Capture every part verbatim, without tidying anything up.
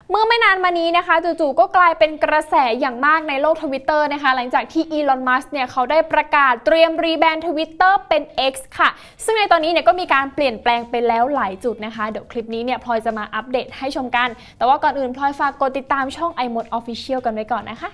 เมื่อไม่นานมานี้นะคะจู่ๆก็กลายเป็นกระแสอย่างมากในโลก Twitter นะคะหลังจากที่อีลอนมัสก์เนี่ยเขาได้ประกาศเตรียมรีแบรนด์ Twitter เป็น X ค่ะซึ่งในตอนนี้เนี่ยก็มีการเปลี่ยนแปลงไปแล้วหลายจุดนะคะเดี๋ยวคลิปนี้เนี่ยพลอยจะมาอัปเดตให้ชมกันแต่ว่าก่อนอื่นพลอยฝากกดติดตามช่อง iMode Official กันไว้ก่อนนะคะ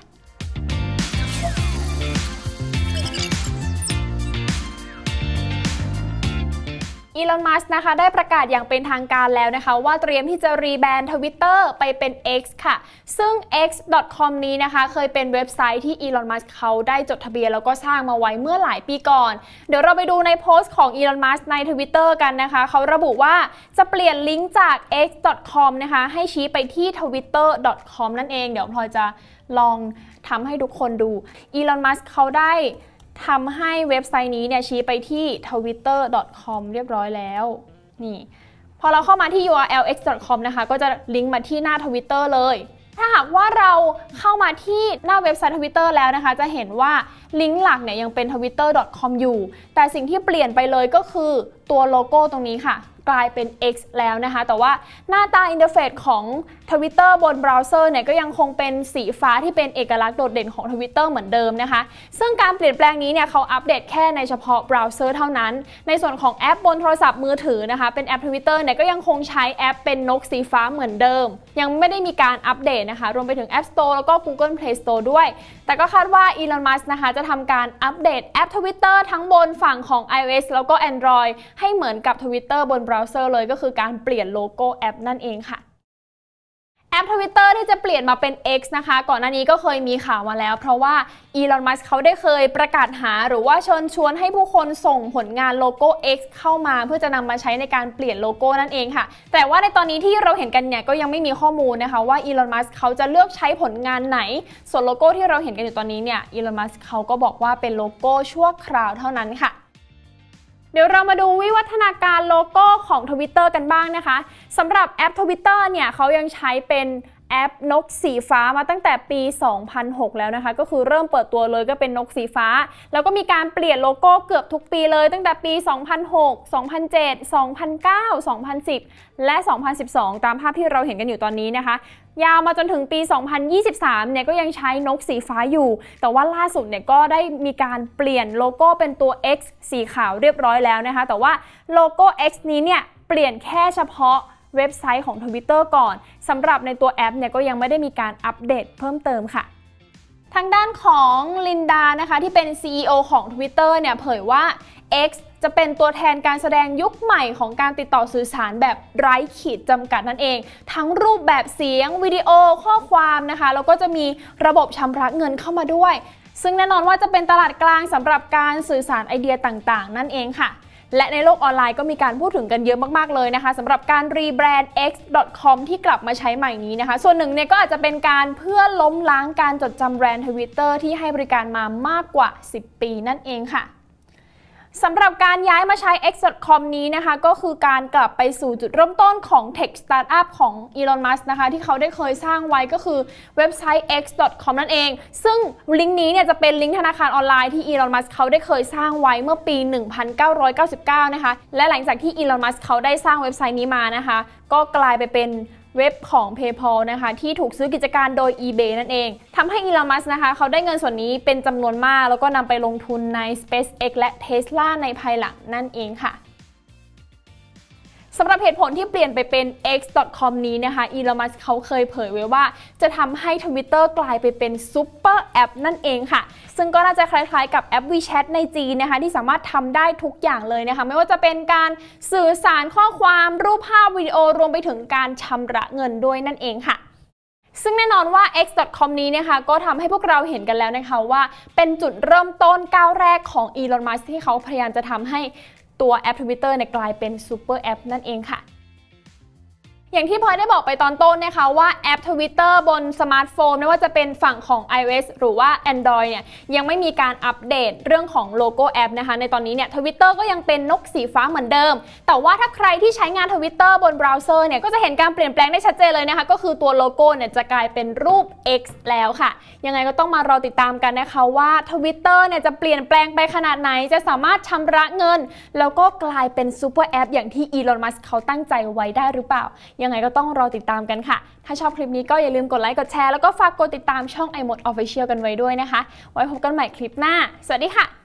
อีลอน มัสก์นะคะได้ประกาศอย่างเป็นทางการแล้วนะคะว่าเตรียมที่จะรีแบรนด์ Twitter ไปเป็น X ค่ะซึ่ง เอ็กซ์ ดอท คอม นี้นะคะเคยเป็นเว็บไซต์ที่อีลอน มัสก์เขาได้จดทะเบียนแล้วก็สร้างมาไว้เมื่อหลายปีก่อนเดี๋ยวเราไปดูในโพสต์ของอีลอน มัสก์ใน Twitter กันนะคะเขาระบุว่าจะเปลี่ยนลิงก์จาก เอ็กซ์ ดอท คอม นะคะให้ชี้ไปที่ ทวิตเตอร์ ดอท คอม นั่นเองเดี๋ยวพลอยจะลองทำให้ทุกคนดูอีลอน มัสก์เขาได้ทำให้เว็บไซต์นี้เนี่ยชี้ไปที่ ทวิตเตอร์ ดอท คอม เรียบร้อยแล้วนี่พอเราเข้ามาที่ ยู อาร์ แอล เอ็กซ์ ดอท คอม นะคะก็จะลิงก์มาที่หน้า Twitter เลยถ้าหากว่าเราเข้ามาที่หน้าเว็บไซต์ Twitter แล้วนะคะจะเห็นว่าลิงก์หลักเนี่ยยังเป็น ทวิตเตอร์ ดอท คอม อยู่แต่สิ่งที่เปลี่ยนไปเลยก็คือตัวโลโก้ตรงนี้ค่ะกลายเป็น X แล้วนะคะแต่ว่าหน้าตาอินเทอร์เฟซของ Twitter บนเบราว์เซอร์เนี่ยก็ยังคงเป็นสีฟ้าที่เป็นเอกลักษณ์โดดเด่นของ Twitter เหมือนเดิมนะคะซึ่งการเปลี่ยนแปลงนี้เนี่ยเขาอัปเดตแค่ในเฉพาะเบราว์เซอร์เท่านั้นในส่วนของแอปบนโทรศัพท์มือถือนะคะเป็นแอป Twitter เนี่ยก็ยังคงใช้แอปเป็นนกสีฟ้าเหมือนเดิมยังไม่ได้มีการอัปเดตนะคะรวมไปถึง App Store แล้วก็ Google Play Store ด้วยแต่ก็คาดว่าอีลอน มัสก์นะคะจะทำการอัปเดตแอป Twitter ทั้งบนฝั่งของ iOS แล้วก็ Android ให้เหมือนกับ Twitter บนเบราว์เซอร์เลยก็คือการเปลี่ยนโลโก้แอปนั่นเองค่ะแอป Twitter ที่จะเปลี่ยนมาเป็น X นะคะก่อนหน้านี้ก็เคยมีข่าวมาแล้วเพราะว่าอีลอน มัสก์เขาได้เคยประกาศหาหรือว่าเชิญชวนให้ผู้คนส่งผลงานโลโก้ X เข้ามาเพื่อจะนำมาใช้ในการเปลี่ยนโลโก้นั่นเองค่ะแต่ว่าในตอนนี้ที่เราเห็นกันเนี่ยก็ยังไม่มีข้อมูลนะคะว่าอีลอน มัสก์เขาจะเลือกใช้ผลงานไหนส่วนโลโก้ที่เราเห็นกันอยู่ตอนนี้เนี่ยอีลอน มัสก์เขาก็บอกว่าเป็นโลโก้ชั่วคราวเท่านั้นค่ะเดี๋ยวเรามาดูวิวัฒนาการโลโก้ของ Twitter กันบ้างนะคะสำหรับแอป Twitter เนี่ยเขายังใช้เป็นแอปนกสีฟ้ามาตั้งแต่ปี สองพันหก แล้วนะคะก็คือเริ่มเปิดตัวเลยก็เป็นนกสีฟ้าแล้วก็มีการเปลี่ยนโลโก้เกือบทุกปีเลยตั้งแต่ปี สองพันหก สองพันเจ็ด สองพันเก้า สองพันสิบ และ สองพันสิบสอง ตามภาพที่เราเห็นกันอยู่ตอนนี้นะคะยาวมาจนถึงปี สองพันยี่สิบสาม เนี่ยก็ยังใช้นกสีฟ้าอยู่แต่ว่าล่าสุดเนี่ยก็ได้มีการเปลี่ยนโลโก้เป็นตัว X สีขาวเรียบร้อยแล้วนะคะแต่ว่าโลโก้ X นี้เนี่ยเปลี่ยนแค่เฉพาะเว็บไซต์ของ Twitter ก่อนสำหรับในตัวแอปเนี่ยก็ยังไม่ได้มีการอัปเดตเพิ่มเติมค่ะทางด้านของลินดานะคะที่เป็น ซี อี โอ ของ Twitter เนี่ยเผยว่า X จะเป็นตัวแทนการแสดงยุคใหม่ของการติดต่อสื่อสารแบบไร้ขีดจำกัดนั่นเองทั้งรูปแบบเสียงวิดีโอข้อความนะคะแล้วก็จะมีระบบชำระเงินเข้ามาด้วยซึ่งแน่นอนว่าจะเป็นตลาดกลางสำหรับการสื่อสารไอเดียต่างๆนั่นเองค่ะและในโลกออนไลน์ก็มีการพูดถึงกันเยอะมากๆเลยนะคะสำหรับการรีแบรนด์ เอ็กซ์ ดอท คอม ที่กลับมาใช้ใหม่นี้นะคะส่วนหนึ่งเนี่ยก็อาจจะเป็นการเพื่อล้มล้างการจดจำแบรนด์ Twitter ที่ให้บริการมามากกว่าสิบปีนั่นเองค่ะสำหรับการย้ายมาใช้ เอ็กซ์ ดอท คอม นี้นะคะก็คือการกลับไปสู่จุดเริ่มต้นของ Tech Startup ของอีลอน มัสก์นะคะที่เขาได้เคยสร้างไว้ก็คือเว็บไซต์ เอ็กซ์ ดอท คอม นั่นเองซึ่งลิงก์นี้เนี่ยจะเป็นลิงก์ธนาคารออนไลน์ที่อีลอน มัสก์เขาได้เคยสร้างไว้เมื่อปี หนึ่งพันเก้าร้อยเก้าสิบเก้า นะคะและหลังจากที่อีลอน มัสก์เขาได้สร้างเว็บไซต์นี้มานะคะก็กลายไปเป็นเว็บของ PayPal นะคะที่ถูกซื้อกิจการโดย eBay นั่นเองทำให้อีลอน มัสก์นะคะเขาได้เงินส่วนนี้เป็นจำนวนมากแล้วก็นำไปลงทุนใน SpaceX และ Tesla ในภายหลังนั่นเองค่ะสำหรับเหตุผลที่เปลี่ยนไปเป็น เอ็กซ์ ดอท คอม นี้นะคะอีลอน มัสก์เขาเคยเผยไว้ว่าจะทำให้ Twitter กลายไปเป็นซุปเปอร์แอปนั่นเองค่ะซึ่งก็น่าจะคล้ายๆกับแอป WeChat ในจีนนะคะที่สามารถทำได้ทุกอย่างเลยนะคะไม่ว่าจะเป็นการสื่อสารข้อความรูปภาพวิดีโอรวมไปถึงการชำระเงินด้วยนั่นเองค่ะซึ่งแน่นอนว่า เอ็กซ์ ดอท คอม นี้นะคะก็ทำให้พวกเราเห็นกันแล้วนะคะว่าเป็นจุดเริ่มต้นก้าวแรกของอีลอน มัสก์ที่เขาพยายามจะทำให้ตัวแอป Twitter เนี่ยกลายเป็นซูเปอร์แอปนั่นเองค่ะอย่างที่พลอยได้บอกไปตอนต้นนะคะว่าแอป Twitter บนสมาร์ทโฟนไม่ว่าจะเป็นฝั่งของ iOS หรือว่า Android เนี่ยยังไม่มีการอัปเดตเรื่องของโลโก้แอปนะคะในตอนนี้เนี่ย Twitter ก็ยังเป็นนกสีฟ้าเหมือนเดิมแต่ว่าถ้าใครที่ใช้งาน Twitter บนเบราว์เซอร์เนี่ยก็จะเห็นการเปลี่ยนแปลงได้ชัดเจนเลยนะคะก็คือตัวโลโก้เนี่ยจะกลายเป็นรูป X แล้วค่ะยังไงก็ต้องมารอติดตามกันนะคะว่า Twitter เนี่ยจะเปลี่ยนแปลงไปขนาดไหนจะสามารถชำระเงินแล้วก็กลายเป็นซูเปอร์แอปอย่างที่อีลอน มัสก์เขาตั้งใจไว้ได้หรือเปล่ายังไงก็ต้องรอติดตามกันค่ะถ้าชอบคลิปนี้ก็อย่าลืมกดไลค์กดแชร์แล้วก็ฝากกดติดตามช่อง iMode Official กันไว้ด้วยนะคะไว้พบกันใหม่คลิปหน้าสวัสดีค่ะ